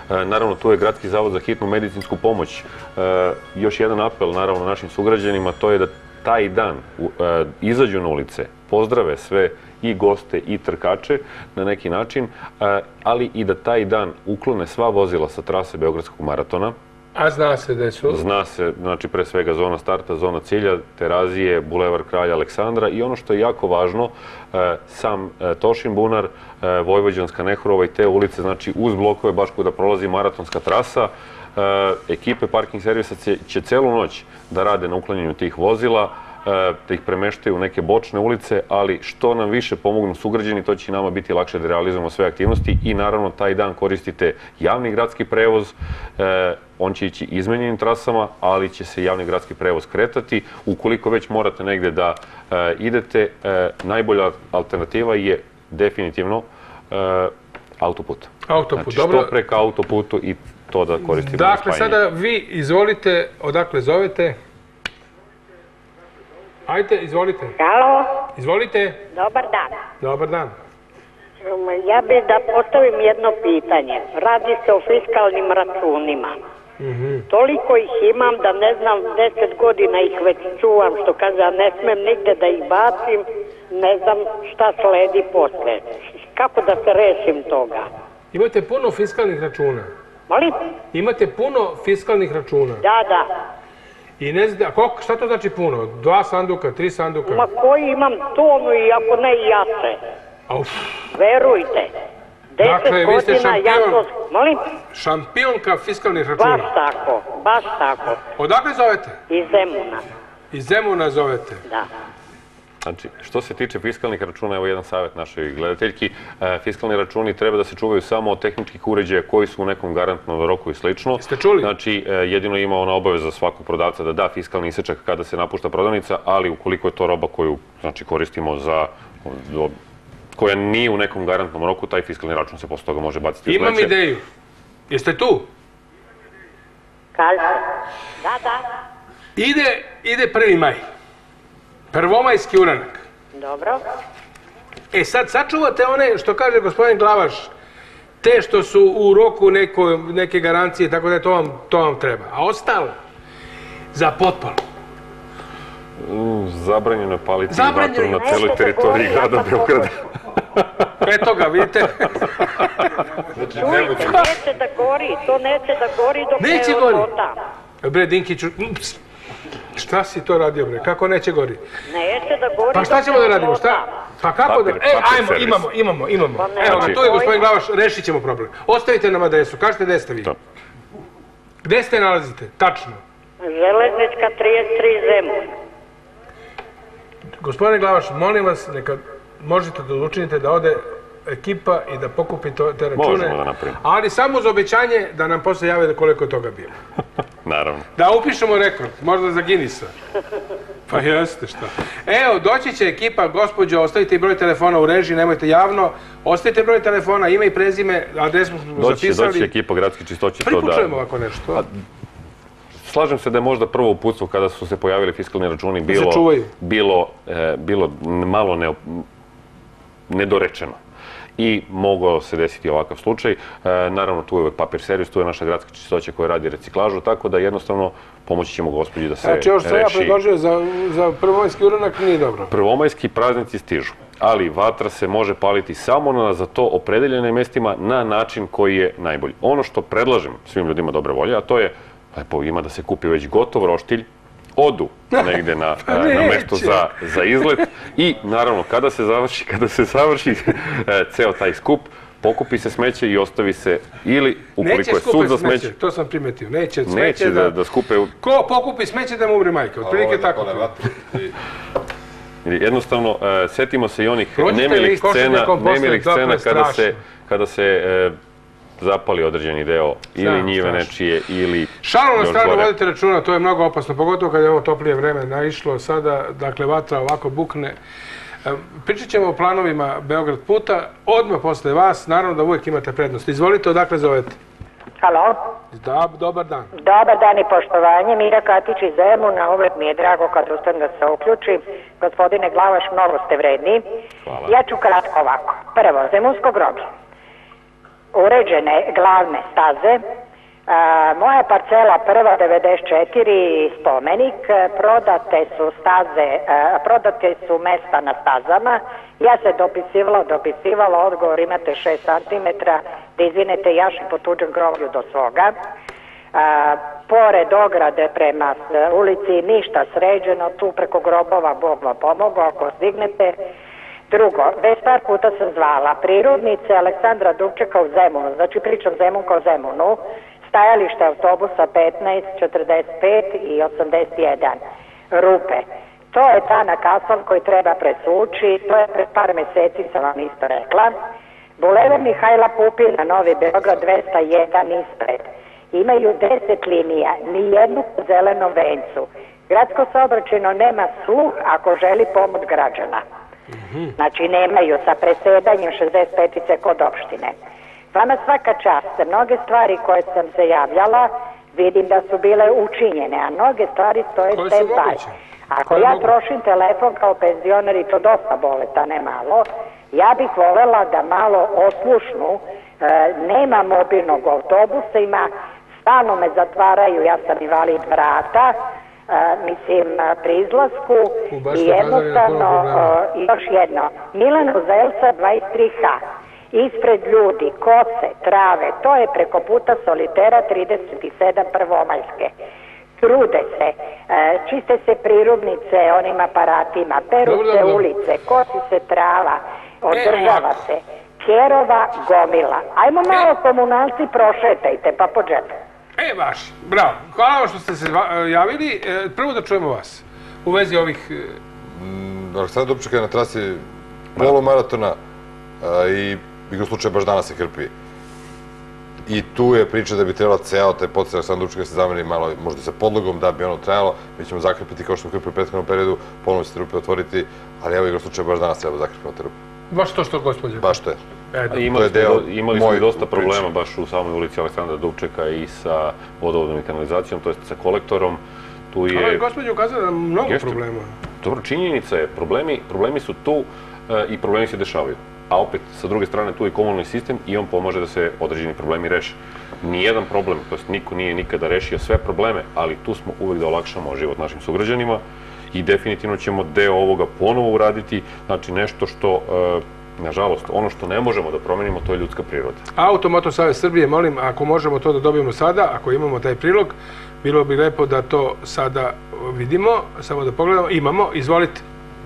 Naravno, tu je Gradski zavod za hitnu medicinsku pomoć. Još jedan apel, naravno, našim sugrađanima, to je da taj dan izađu na ulice, pozdrave sve i goste i trkače na neki način, ali i da taj dan uklone sva vozila sa trase Beogradskog maratona. A zna se gde su? Zna se, znači pre svega zona starta, zona cilja, Terazije, Bulevar Kralja Aleksandra i ono što je jako važno, sam Tošin bunar, Vojvođanska Nehrova i te ulice, znači uz blokove baš kuda prolazi maratonska trasa, ekipe parking servisa će celu noć da rade na uklanjanju tih vozila, da ih premeštaju u neke bočne ulice, ali što nam više pomognu sugrađani, to će nama biti lakše da realizujemo sve aktivnosti i naravno taj dan koristite javni gradski prevoz, on će ići izmenjenim trasama, ali će se javni gradski prevoz kretati. Ukoliko već morate negde da idete, najbolja alternativa je definitivno autoput. Autoput, dobro. dobro. Što preka autoputu i to da koristimo. Dakle, sada vi izvolite, odakle zovete? Ajde, izvolite. Halo. Izvolite. Dobar dan. Dobar dan. Ja bih da postavim jedno pitanje. Radi se o fiskalnim računima. Toliko ih imam da ne znam, 10 godina ih već čuvam, što kaže, a ne smem nigde da ih bacim, ne znam šta sledi posle. Kako da se rešim toga? Imate puno fiskalnih računa? Molim? Imate puno fiskalnih računa? Da. I ne znate, šta to znači puno? 2 sanduka, 3 sanduka? Ma koji imam tonu i ako ne i jače. Verujte. 10 godina ja to... Molim? Šampionka fiskalnih računa? Baš tako. Odakle zovete? Iz Zemuna. Iz Zemuna zovete? Da. Znači, što se tiče fiskalnih računa, evo jedan savjet našoj gledateljki. Fiskalni računi treba da se čuvaju samo od tehničkih uređaja koji su u nekom garantnom roku i slično. Ste čuli? Znači, jedino ima ona obaveza svakog prodavca da da fiskalni isečak kada se napušta prodavnica, ali ukoliko je to roba koju koristimo koja nije u nekom garantnom roku, taj fiskalni račun se posle toga može baciti u smeće. Imam ideju. Jeste tu? Kažete. Da. Ide 1. maj. Prvomajski uranak. Dobro. Sad sačuvate one, što kaže gospodin Glavaš, te što su u roku neke garancije, tako da to vam treba. A ostalo, za potpalu. Zabranjeno je paliti vatru na celoj teritoriji grada Beograda. Petoga, vidite? Čujte, neće da gori, to neće da gori dok neće ne odmotam. Bre, Dinkiću, šta si to radio, bre? Kako neće gori? Neće da gori. Pa šta ćemo da radimo, šta? Pa kako da... Ajmo, imamo. Evo, tu je gospodin Glavaš, rešit ćemo problem. Ostavite nam adresu, kažete gde ste vi. Gde ste nalazite, tačno? Železnička 33 Zemun. Gospodine Glavaš, molim vas, neka možete da učinite da ode ekipa i da pokupi te račune. Možemo da napravimo. Ali samo uz obećanje da nam posle jave da koliko je toga bilo. Naravno. Da upišemo rekord, možda za Guinnessa. Pa jeste šta. Evo, doći će ekipa, gospođo, ostavite i broj telefona u režiji, nemojte javno. Ostavite broj telefona, ime i prezime, adresu smo zapisali. Doći će ekipa Gradske čistoće. Prvi put čujemo ovako nešto. Slažem se da je možda prvo uputstvo kada su se pojavili fiskalni računi bilo malo nedorečeno. I mogao se desiti ovakav slučaj. Naravno, tu je uvek papir servis, tu je naša gradska čistoća koja radi reciklažu, tako da jednostavno pomoći ćemo gospođi da se reši. Znači, ovo što ja predložio za prvomajski uranak nije dobro. Prvomajski praznici stižu, ali vatra se može paliti samo na za to opredeljenim mestima na način koji je najbolji. Ono što predlažem svim ljudima dobre volje, a to je, lepo ima da se kupi već gotov roštilj, odu negde na mesto za izlet i naravno kada se završi ceo taj skup, pokupi se smeće i ostavi se ili ukoliko je sud za smeće. To sam primetio. Neće da skupe. Ko pokupi smeće da mu umre majka? Otprilike tako. Jednostavno, setimo se i onih nemilih scena kada se zapali određeni deo ili njive nečije ili... Šalom na stranu vodite računa, to je mnogo opasno, pogotovo kad je ovo toplije vreme naišlo sada, dakle vatra ovako bukne. Pričat ćemo o planovima Beograd puta, odmah posle vas, naravno da uvijek imate prednost. Izvolite, odakle zovete? Halo? Dobar dan. Dobar dan i poštovanje, Mira Katić iz Zemuna, uvek mi je drago kad ustanem da se uključim. Gospodine Glavaš, mnogo ste vredni. Hvala. Ja ću kratko ovako. Prvo, Zemunsko groblje. uređene glavne staze. Moja parcela prva 94 spomenik, prodate su mesta na stazama. Ja se dopisivala, odgovor imate 6 cm, da izvinete, jaši po tuđem groblju do svoga. Pored ograde prema ulici ništa sređeno, tu preko grobova Bog vam pomogao ako stignete. Drugo, već par puta sam zvala prirodnice Aleksandra Dubčeka u Zemunu, znači pričam Zemun kao Zemunu, stajalište autobusa 15, 45 i 81, rupe. To je ta na asfalt koji treba presvući, to je pred par meseci sam vam isto rekla. Bulevar Mihajla Pupina, Novi Beograd 201 ispred. Imaju 10 linija, nijednu po zelenom vencu. Gradsko saobraćajno nema sluh ako želi pomoć građana. Znači nemaju sa presedanjem 65-ice kod opštine. Vama svaka čast, mnoge stvari koje sam se javljala vidim da su bile učinjene, a mnoge stvari stoje stand-by. Ako ja trošim telefon kao penzioner i to dosta boleta, ne malo, ja bih volela da malo oslušnu, nema mobilnog autobusa, stalno me zatvaraju, ja sam invalid vrata, pri izlasku i jednostavno, još jedno, Milano Zelca 23H, ispred ljudi, kose, trave, to je preko puta Solitera 37 Prvomajske. Trude se, čiste se prirubnice onim aparatima, peru se ulice, kosi se trava, održava se. Kerova gomila. Ajmo malo komunalci, prošetajte pa po džepu. Vaši, bravo. Hvala vam što ste se javili. Prvo da čujemo vas u vezi ovih... Aleksandar Dubček je na trasi polumaratona i igru slučaja baš danas se krpi. I tu je priča da bi trebala ceo taj podsjeć Aleksandra Dubčeka se zameni malo možda sa podlogom da bi ono trajalo. Mi ćemo zakrpiti kao što smo krpili u prethodnom periodu, ponovno će se rupe otvoriti, ali evo igru slučaja baš danas treba zakrpiti te rupe. Baš to što gospođe? Baš to je. Imali smo dosta problema baš u samoj ulici Aleksandra Dubčeka i sa vodovodom i kanalizacijom, to je sa kolektorom. Ali gospođe ukazuje na mnogo problema. Dobro, činjenica je, problemi su tu i problemi se dešavaju. A opet, sa druge strane, tu je komunalni sistem i on pomaže da se određeni problemi reše. Nijedan problem, to jest niko nije nikada rešio sve probleme, ali tu smo uvek da olakšamo život našim sugrađanima i definitivno ćemo deo ovoga ponovo uraditi, znači nešto što, nažalost, ono što ne možemo da promenimo, to je ljudska priroda. Automoto Savez Srbije, molim, ako možemo to da dobijemo sada, ako imamo taj prilog, bilo bi lepo da to sada vidimo, samo da pogledamo, imamo, izvolite.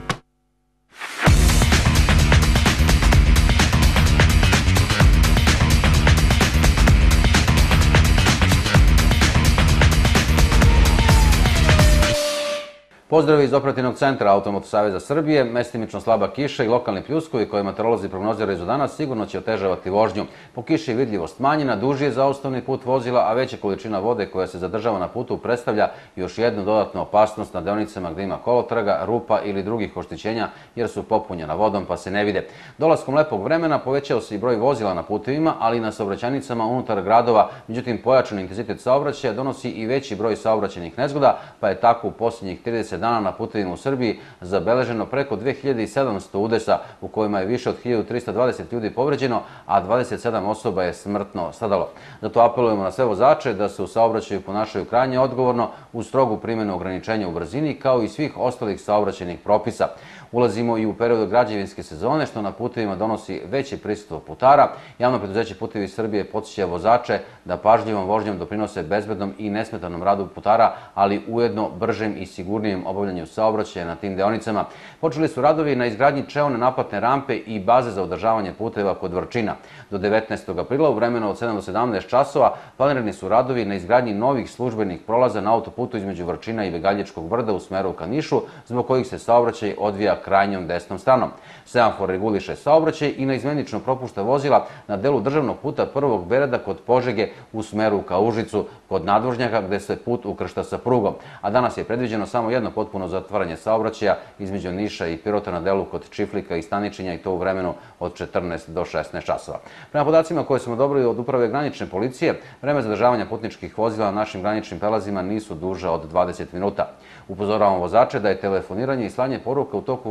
Pozdrav iz operativnog centra Automoto Saveza Srbije. Mestimično slaba kiša i lokalni pljuskovi koje meteorolozi prognoziraju za danas sigurno će otežavati vožnju. Po kiši je vidljivost smanjena, duži je zaustavni put vozila, a veća količina vode koja se zadržava na putu predstavlja još jednu dodatnu opasnost na deonicama gde ima kolotrga, rupa ili drugih oštećenja jer su popunjena vodom pa se ne vide. Dolaskom lepog vremena povećao se i broj vozila na putevima, ali i na saobraćajnicama unutar gradova. Međutim, pojačan intenzitet saobraćaja donosi i veći broj saobraćajnih nezgoda, pa je tako u posljednjih 30 dana na putevima u Srbiji zabeleženo preko 2700 udesa u kojima je više od 1320 ljudi povređeno, a 27 osoba je smrtno stradalo. Zato apelujemo na sve vozače da se u saobraćaju ponašaju krajnje odgovorno uz strogu primjenu ograničenja u brzini kao i svih ostalih saobraćajnih propisa. Ulazimo i u period građevinske sezone, što na putevima donosi veće prisustvo putara. Javno preduzeće Putevi Srbije podsjeća vozače da pažljivom vožnjom doprinose bezbednom i nesmetanom radu putara, ali ujedno bržem i sigurnijem obavljanju saobraćaja na tim deonicama. Počeli su radovi na izgradnji čeone naplatne rampe i baze za održavanje puteva kod Vrčina. Do 19. aprila u vremenu od 7 do 17 časova planirani su radovi na izgradnji novih službenih prolaza na autoputu između Vrčina i Vegaljičkog brda u smeru ka Nišu, zbog kojih se saobraćaj odvija krajnjom desnom stranom. Semafor reguliše saobraćaj i naizmenično propušta vozila na delu državnog puta prvog bereda kod Požege u smeru ka Užicu, kod nadvožnjaka gde se put ukršta sa prugom. A danas je predviđeno samo jedno potpuno zatvaranje saobraćaja između Niša i Pirota na delu kod Čiflika i Staničinja i to u vremenu od 14 do 16 časova. Prema podacima koje smo dobili od Uprave granične policije, vreme zadržavanja putničkih vozila na našim graničnim prelazima nisu duža od 20 minuta. Upozoravamo vozače da je telefoniranje i slanje poruka u toku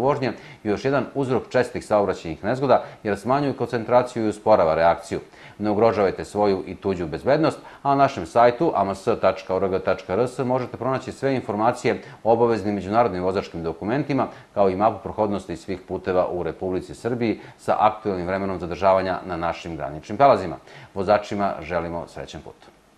vožnje je još jedan uzrok čestih saobraćajnih nezgoda jer smanjuju koncentraciju i usporava reakciju. Ne ugrožavajte svoju i tuđu bezbednost, a na našem sajtu ams.org.rs možete pronaći sve informacije o obaveznim međunarodnim vozačkim dokumentima, kao i mapu prohodnosti svih puteva u Republici Srbiji sa aktuelnim vremenom zadržavanja na našim graničnim prelazima. Vozačima želimo srećan put.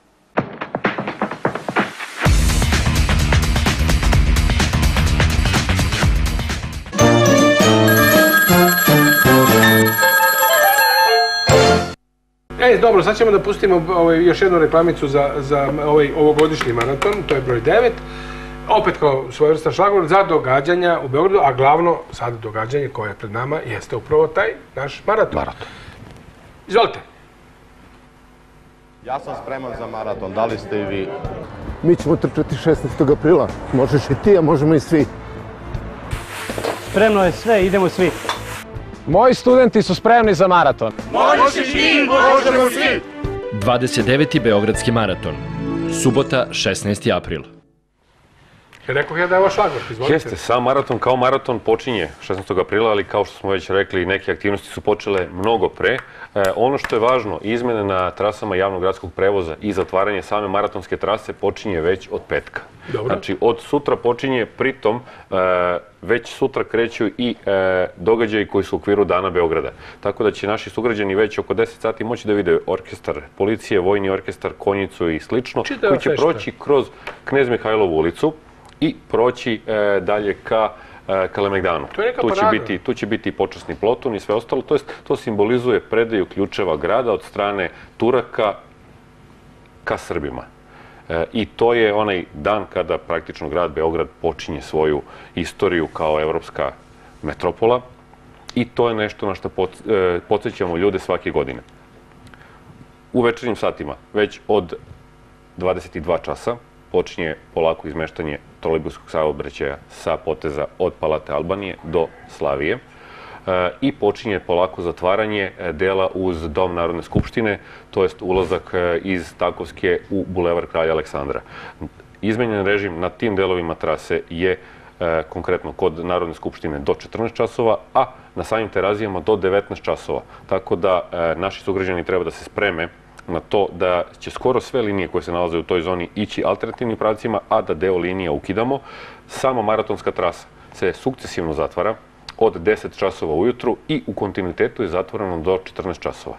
Dobro, sad ćemo da pustimo još jednu reklamicu za ovogodišnji maraton, to je broj 9. Opet kao svojevrstan šlagvort za događanja u Beogradu, a glavno sad događanje koje je pred nama jeste upravo taj naš maraton. Izvolite. Ja sam spreman za maraton, da li ste i vi? Mi ćemo trčati 16. aprila, možeš i ti, a možemo i svi. Spremno je sve, idemo svi. Moji studenti su spremni za maraton. Možeš i ti, možemo svi! 29. Beogradski maraton. Subota, 16. april. Rekao ja da je ovo šlagvort, izvolite. Jeste, sam maraton kao maraton počinje 16. aprila, ali kao što smo već rekli, neke aktivnosti su počele mnogo pre. Ono što je važno, izmene na trasama javnog gradskog prevoza i zatvaranje same maratonske trase počinje već od petka. Znači, od sutra počinje, pritom već sutra kreću i događaji koji su u okviru Dana Beograda. Tako da će naši sugrađani već oko 10 sati moći da vide orkestar policije, vojni orkestar, konjicu i slično, koji će proći kroz Knez Mihajlovu ulicu i proći dalje ka Kalemegdanu. Tu će biti počasni ploton i sve ostalo. To simbolizuje predaju ključeva grada od strane Turaka ka Srbima. I to je onaj dan kada praktično grad Beograd počinje svoju istoriju kao evropska metropola i to je nešto na što podsjećamo ljude svake godine. U večernjim satima, već od 22 časa, počinje polako izmeštanje trolejbuskog saobraćaja sa poteza od Palate Albanije do Slavije i počinje polako zatvaranje dela uz Dom Narodne skupštine, to jest ulazak iz Takovske u Bulevar Kralja Aleksandra. Izmenjen režim na tim delovima trase je konkretno kod Narodne skupštine do 14 časova, a na samim Terazijama do 19 časova. Tako da naši sugrađani treba da se spreme na to da će skoro sve linije koje se nalaze u toj zoni ići alternativnim pravcima, a da deo linija ukidamo. Sama maratonska trasa se sukcesivno zatvara od 10 časova ujutru i u kontinuitetu je zatvoreno do 14 časova.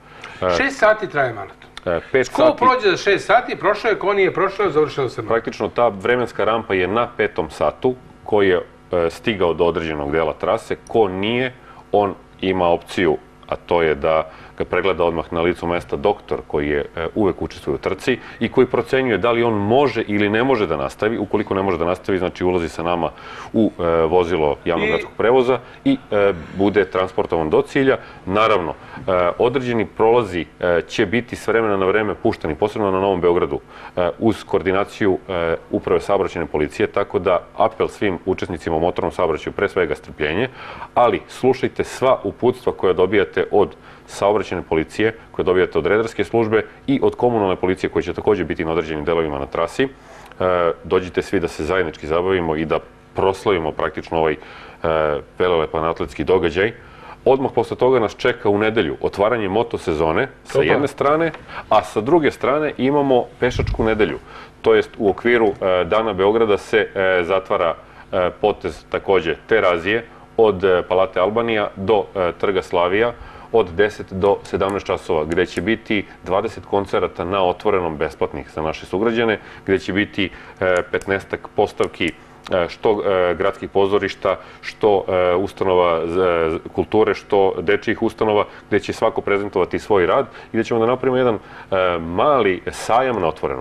6 sati traje maraton. Ko prođe za 6 sati, prošao je, ko nije prošao, završao se maraton. Praktično ta vremenska rampa je na 5. satu koji je stigao do određenog dela trase. Ko nije, on ima opciju, a to je da ga pregleda odmah na licu mesta doktor koji je uvek učestvuje u trci i koji procenjuje da li on može ili ne može da nastavi. Ukoliko ne može da nastavi, znači ulazi sa nama u vozilo javnog gradskog prevoza i bude transportovan do cilja. Naravno, određeni prolazi će biti s vremena na vreme pušteni, posebno na Novom Beogradu, uz koordinaciju Uprave saobraćajne policije, tako da apel svim učesnicima u motornom saobraćaju, pre svega strpljenje, ali slušajte sva uputstva koja dobijate od saobraćajne policije, koje dobijate od redarske službe i od komunalne policije koje će također biti na određenim delovima na trasi. Dođite svi da se zajednički zabavimo i da proslavimo praktično ovaj velelepan atletski događaj. Odmah posle toga nas čeka u nedelju otvaranje motosezone sa jedne strane, a sa druge strane imamo pešačku nedelju. To jest u okviru Dana Beograda se zatvara potez također Terazije od Palate Albanija do Trga Slavija od 10 do 17 časova, gde će biti 20 koncerata na otvorenom besplatnih za naše sugrađane, gde će biti 15 postavki što gradskih pozorišta, što ustanova kulture, što dečijih ustanova, gde će svako prezentovati svoj rad i gde ćemo da napravimo jedan mali sajam na otvorenom.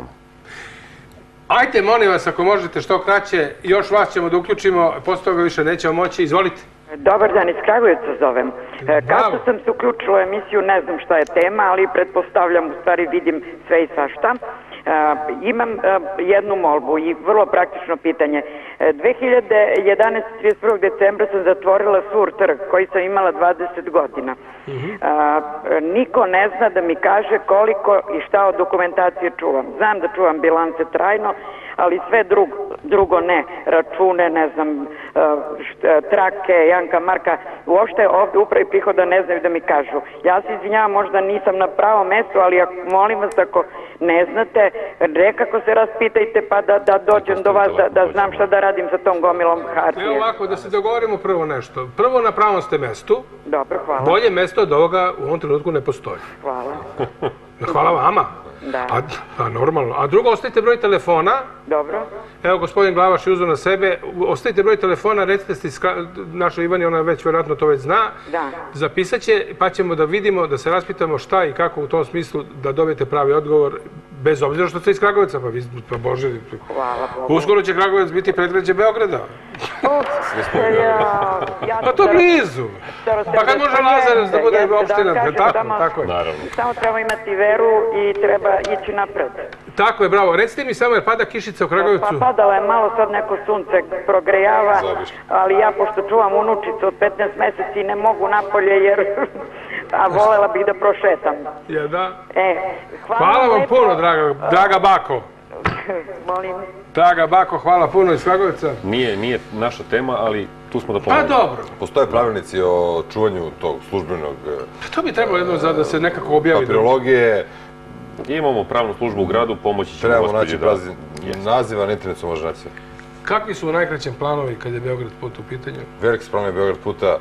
Ajte, molim vas, ako možete što kraće, još vas ćemo da uključimo, posle toga više nećemo moći, izvolite. Dobar dan, iz Kragujevca zovem. Kako sam se uključila u emisiju, ne znam šta je tema, ali pretpostavljam, u stvari vidim sve i svašta. Imam jednu molbu i vrlo praktično pitanje. 2011. 31. decembra sam zatvorila Sur trg koji sam imala 20 godina. Niko ne zna da mi kaže koliko i šta od dokumentacije čuvam. Znam da čuvam bilance trajno, ali sve drugo ne. Račune, ne znam, trake, Janka, Marka, uopšte ovde upravi prihoda ne znaju da mi kažu. Ja se izvinjavam, možda nisam na pravom mestu, ali molim vas, ako ne znate, nekako se raspitajte pa da dođem do vas, da znam šta da radim sa tom gomilom hartije. Evo ovako, da se dogovorimo prvo nešto. Prvo, na pravom ste mestu. Dobro, hvala. Bolje mesto od ovoga u ovom trenutku ne postoji. Hvala. Hvala vama. Da. A normalno. A drugo, ostavite broj telefona. Dobro. Evo, gospodin Glavaš je uzeo na sebe. Ostavite broj telefona, recite ste našoj Ivani, ona već vjerojatno to već zna. Da. Zapisat će, pa ćemo da vidimo, da se raspitamo šta i kako u tom smislu da dobijete pravi odgovor, bez obzira što ste iz Kragujevca, pa Bože. Hvala Bogu. Uskoro će Kragujevac biti predgrađe Beograda. Pa to blizu. Pa kad može Lazarevac da bude opština? Tako je. Samo treba imati veru i treba ići napred. Tako je, bravo. Recite mi samo, jer pada kišica u Kragujevcu? Pa padalo je malo, sad neko sunce progrejava, ali ja pošto čuvam unučicu od 15 meseci ne mogu napolje jer a volela bih da prošetam. Ja, da. Hvala vam puno, draga bako. Molim. Draga bako, hvala puno iz Kragujevca. Nije naša tema, ali tu smo da pomoći. Pa dobro. Postoje pravilnici o čuvanju tog službenog... To bi trebalo jedno da se nekako objavi. Papirologije. Imamo pravnu službu u gradu, pomoći ćemo gospođi. Trebamo naći naziva na internetu, može naći sve. Kakvi su u najkraćem planovi kad je Beograd put u pitanju? Veliki su planovi Beograd puta.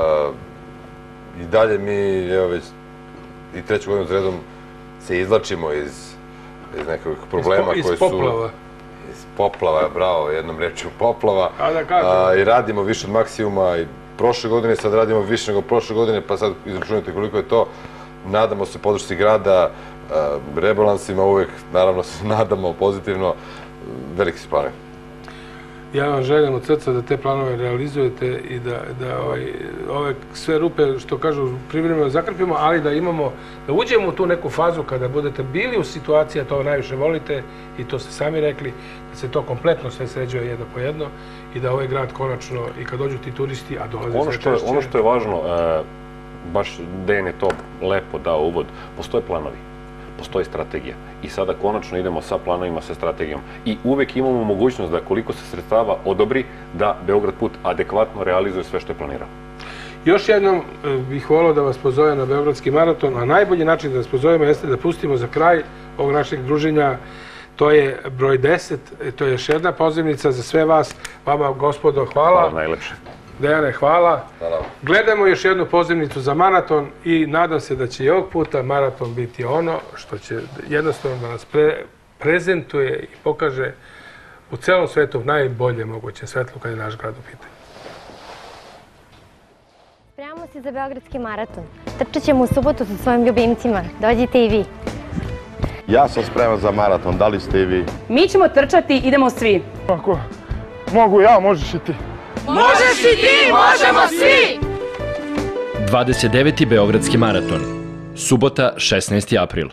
I dalje mi, evo već i treću godinu redom se izvlačimo iz nekog problema koji su... Iz poplava. Iz poplava, bravo, jednom rečju poplava. I radimo više od maksimuma i prošle godine, sad radimo više nego prošle godine, pa sad izračunajte koliko je to. Nadamo se podršci grada, rebalansima uvek, naravno se nadamo pozitivno, veliki su planovi. Ja vam želim od srca da te planove realizujete i da ove sve rupe, što kažu, privremeno zakrpimo, ali da imamo, da uđemo u tu neku fazu kada budete bili u situaciji, a to najviše volite, i to ste sami rekli, da se to kompletno sve sređuje jedno po jedno i da ovaj grad konačno, i kad dođu ti turisti, a dolaze sve češće... Ono što je važno, baš Dejan je to lepo dao uvod, postoje planovi. Postoji strategija i sada konačno idemo sa planovima, sa strategijom i uvek imamo mogućnost da koliko se sredstava odobri da Beograd put adekvatno realizuje sve što je planirao. Još jednom bih volio da vas pozovem na Beogradski maraton, a najbolji način da vas pozovemo jeste da pustimo za kraj ovog našeg druženja, to je broj 10, to je još jedna pozivnica za sve vas, vama gospodo, hvala. Hvala najlepše. Dejane, hvala. Gledamo još jednu pozivnicu za maraton i nadam se da će i ovog puta maraton biti ono što će jednostavno da nas prezentuje i pokaže u celom svetu najbolje moguće svetlo kad je naš grad u pitanju. Spremamo se za Beogradski maraton. Trčat ćemo u subotu sa svojim ljubimcima. Dođite i vi. Ja sam spreman za maraton, da li ste i vi? Mi ćemo trčati, idemo svi. Ako mogu ja, možeš i ti. Možeš i ti, možemo svi! 29. Beogradski maraton. Subota, 16. april.